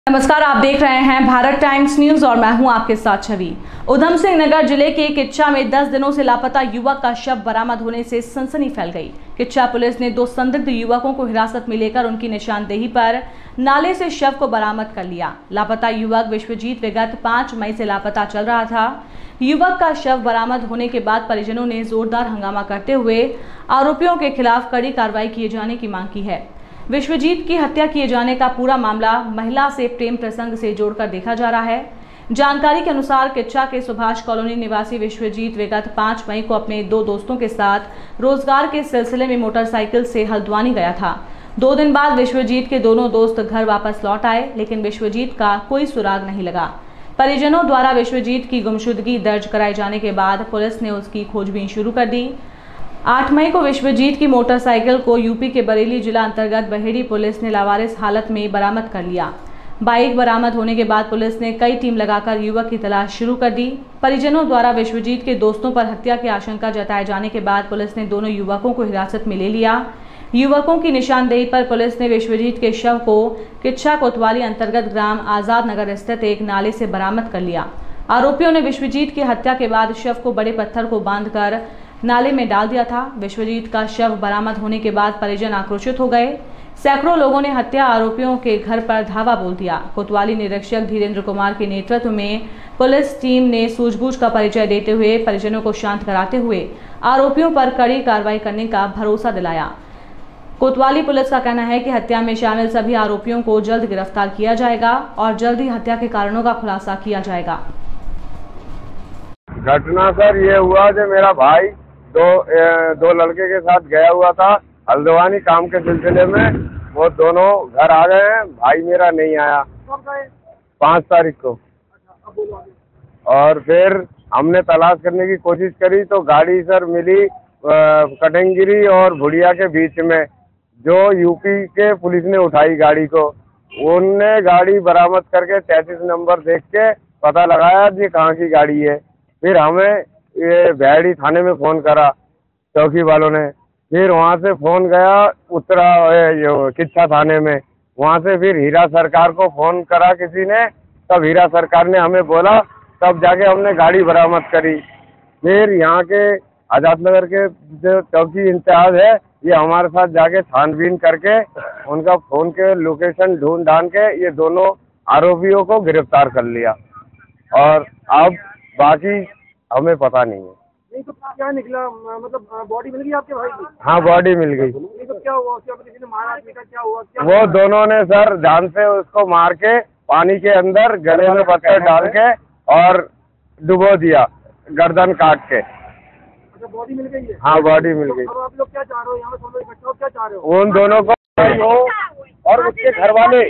नमस्कार, आप देख रहे हैं भारत टाइम्स न्यूज और मैं हूं आपके साथ छवि। उधम सिंह नगर जिले के किच्चा में 10 दिनों से लापता युवक का शव बरामद होने से सनसनी फैल गई। किच्चा पुलिस ने 2 संदिग्ध युवकों को हिरासत में लेकर उनकी निशानदेही पर नाले से शव को बरामद कर लिया। लापता युवक विश्वजीत विगत 5 मई से लापता चल रहा था। युवक का शव बरामद होने के बाद परिजनों ने जोरदार हंगामा करते हुए आरोपियों के खिलाफ कड़ी कार्रवाई किए जाने की मांग की है। विश्वजीत की हत्या किए जाने का पूरा मामला महिला से प्रेम प्रसंग से जोड़कर देखा जा रहा है। जानकारी के अनुसार किच्चा के सुभाष कॉलोनी निवासी विश्वजीत विगत 5 मई को अपने 2 दोस्तों के साथ रोजगार के सिलसिले में मोटरसाइकिल से हल्द्वानी गया था। 2 दिन बाद विश्वजीत के दोनों दोस्त घर वापस लौट आए, लेकिन विश्वजीत का कोई सुराग नहीं लगा। परिजनों द्वारा विश्वजीत की गुमशुदगी दर्ज कराए जाने के बाद पुलिस ने उसकी खोजबीन शुरू कर दी। 8 मई को विश्वजीत की मोटरसाइकिल को यूपी के बरेली जिला अंतर्गत बहेड़ी पुलिस ने लावारिस हालत में बरामद कर लिया। बाइक बरामद होने के बाद पुलिस ने कई टीम लगाकर युवक की तलाश शुरू कर दी। परिजनों द्वारा विश्वजीत के दोस्तों पर हत्या की आशंका जताए जाने के बाद पुलिस ने दोनों युवकों को हिरासत में ले लिया। युवकों की निशानदेही पर पुलिस ने विश्वजीत के शव को किच्चा कोतवाली अंतर्गत ग्राम आजाद नगर स्थित एक नाले से बरामद कर लिया। आरोपियों ने विश्वजीत की हत्या के बाद शव को बड़े पत्थर को बांधकर नाले में डाल दिया था। विश्वजीत का शव बरामद होने के बाद परिजन आक्रोशित हो गए। सैकड़ों लोगों ने हत्या आरोपियों के घर पर धावा बोल दिया। कोतवाली निरीक्षक धीरेन्द्र कुमार के नेतृत्व में पुलिस टीम ने सूझबूझ का परिचय देते हुए परिजनों को शांत कराते हुए आरोपियों पर कड़ी कार्रवाई करने का भरोसा दिलाया। कोतवाली पुलिस का कहना है कि हत्या में शामिल सभी आरोपियों को जल्द गिरफ्तार किया जाएगा और जल्द ही हत्या के कारणों का खुलासा किया जाएगा। घटना सर ये हुआ जो मेरा भाई दो लड़के के साथ गया हुआ था हल्द्वानी काम के सिलसिले में। वो दोनों घर आ गए हैं, भाई मेरा नहीं आया 5 तारीख को। और फिर हमने तलाश करने की कोशिश करी तो गाड़ी सर मिली कटंगिरी और भुड़िया के बीच में, जो यूपी के पुलिस ने उठाई गाड़ी को। उनने गाड़ी बरामद करके 33 नंबर देख के पता लगाया ये कहाँ की गाड़ी है। फिर हमें ये बहेड़ी थाने में फ़ोन करा चौकी वालों ने। फिर वहाँ से फ़ोन गया किच्चा थाने में। वहाँ से फिर हीरा सरकार को फ़ोन करा किसी ने, तब हीरा सरकार ने हमें बोला, तब जाके हमने गाड़ी बरामद करी। फिर यहाँ के आजाद नगर के जो चौकी इंचार्ज है ये हमारे साथ जाके छानबीन करके उनका फ़ोन के लोकेशन ढूंढ ढांड के ये दोनों आरोपियों को गिरफ्तार कर लिया। और अब बाकी हमें पता नहीं है। नहीं तो क्या निकला, मतलब बॉडी मिल गई आपके भाई की? हाँ, बॉडी मिल गई। नहीं तो क्या हुआ, क्या किसी ने मारा आदमी का, क्या हुआ? क्या वो दोनों ने सर जान से उसको मार के पानी के अंदर गले में पत्थर डाल के और डुबो दिया, गर्दन काट के। अच्छा, बॉडी मिल गई है? हाँ, बॉडी मिल गई। अब आप लोग क्या चाह रहे हो, यहाँ पे सब लोग इकट्ठा हो, क्या चाह रहे हो? उन दोनों को और उसके घर वाले,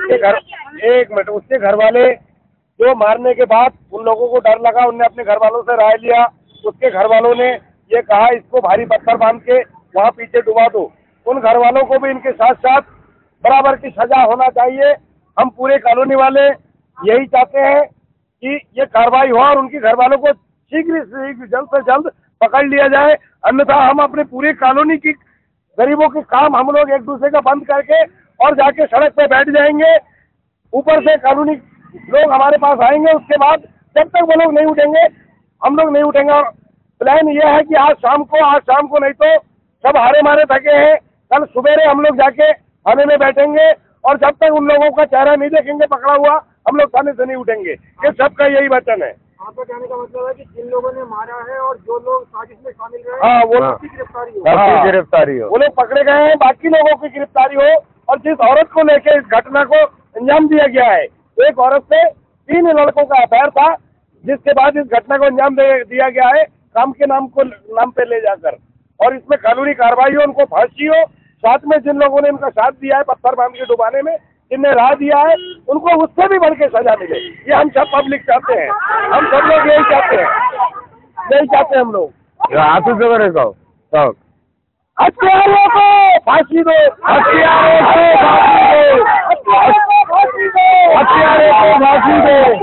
उसके घर वाले जो मारने के बाद उन लोगों को डर लगा, उनने अपने घर वालों से राय लिया। उसके घर वालों ने ये कहा इसको भारी पत्थर बांध के वहाँ पीछे डुबा दो। उन घर वालों को भी इनके साथ साथ बराबर की सजा होना चाहिए। हम पूरे कॉलोनी वाले यही चाहते हैं कि ये कार्रवाई हो और उनके घर वालों को शीघ्र से जल्द से जल्द पकड़ लिया जाए। अन्यथा हम अपने पूरे कॉलोनी की गरीबों के काम हम लोग एक दूसरे का बंद करके और जाके सड़क पे बैठ जाएंगे। ऊपर से कॉलोनी लोग हमारे पास आएंगे, उसके बाद जब तक वो लोग नहीं उठेंगे हम लोग नहीं उठेंगे। और प्लान ये है कि आज शाम को नहीं तो सब हारे मारे थके हैं, कल सुबेरे हम लोग जाके थाने में बैठेंगे और जब तक उन लोगों का चेहरा नहीं देखेंगे पकड़ा हुआ, हम लोग थाने से नहीं उठेंगे। ये सबका यही वचन है। आपका कहने का मतलब है कि जिन लोगों ने मारा है और जो लोग साजिश में शामिल रहे, हाँ, वो सबकी गिरफ्तारी हो। वो लोग पकड़े गए हैं, बाकी लोगों की गिरफ्तारी हो। और जिस औरत को लेके इस घटना को अंजाम दिया गया है, एक औरत से 3 लड़कों का अफेयर था, जिसके बाद इस घटना को अंजाम दिया गया है काम के नाम पे ले जाकर। और इसमें कानूनी कार्रवाई हो, उनको फांसी हो। साथ में जिन लोगों ने इनका साथ दिया है पत्थर बांध के डुबाने में, जिनने राह दिया है, उनको उससे भी बढ़ के सजा मिले। ये हम सब पब्लिक चाहते हैं, हम सब लोग यही चाहते हैं हम लोग। हत्यारों को फांसी दो, हत्यारों को फांसी दो, हत्यारों को फांसी दो।